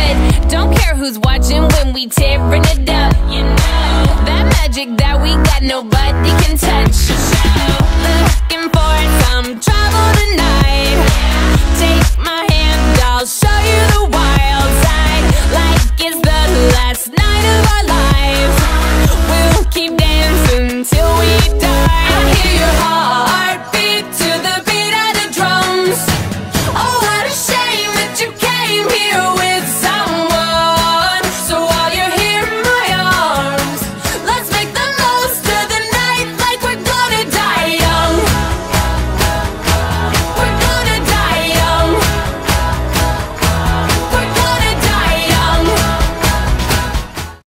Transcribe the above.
good. Don't care who's watching when we tearing it up. You know that magic that we got, nobody can touch. Looking for